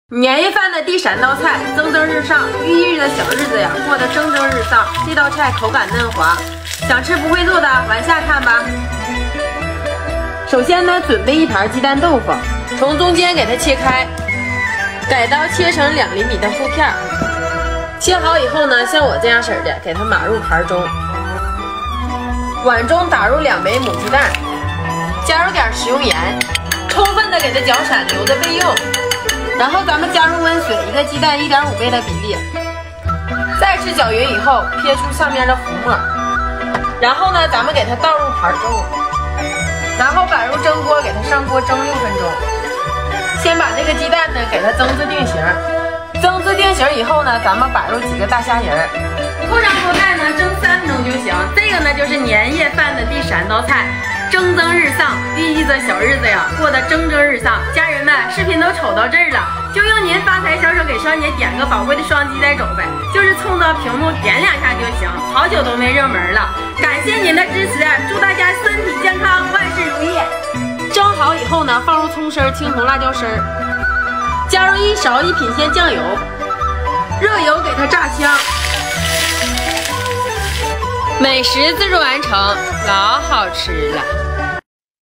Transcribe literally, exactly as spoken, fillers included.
年夜饭的第三道菜，蒸蒸日上，寓意着小日子呀过得蒸蒸日上。这道菜口感嫩滑，想吃不会做的往下看吧。首先呢，准备一盘鸡蛋豆腐，从中间给它切开，改刀切成两厘米的厚片。切好以后呢，像我这样式的，给它码入盘中。碗中打入两枚母鸡蛋，加入点食用盐，充分的给它搅散，留着备用。然后咱们加入温水，一个鸡蛋一点五倍的比例，再次搅匀以后，撇出上面的浮沫。然后呢，咱们给它倒入盘中，然后摆入蒸锅，给它上锅蒸六分钟。先把这个鸡蛋呢，给它蒸至定型。蒸至定型以后呢，咱们摆入几个大虾仁儿，扣上锅盖呢，蒸三分钟就行。这个呢，就是年夜饭的第三道菜。蒸蒸日上，寓意着小日子呀过得蒸蒸日上。家人们，视频都瞅到这儿了，就用您发财小手给双姐点个宝贵的双击带走呗，就是冲到屏幕点两下就行。好久都没热门了，感谢您的支持，祝大家身体健康，万事如意。蒸好以后呢，放入葱丝、青红辣椒丝，加入一勺一品鲜酱油，热油给它炸香。美食自助完成，老好吃了。